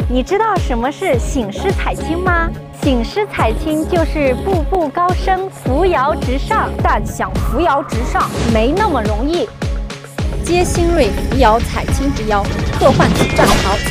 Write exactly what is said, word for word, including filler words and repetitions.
你知道什么是醒狮踩青吗？醒狮踩青就是步步高升，扶摇直上，但想扶摇直上没那么容易。 接新锐扶摇踩青之妖，特换子战袍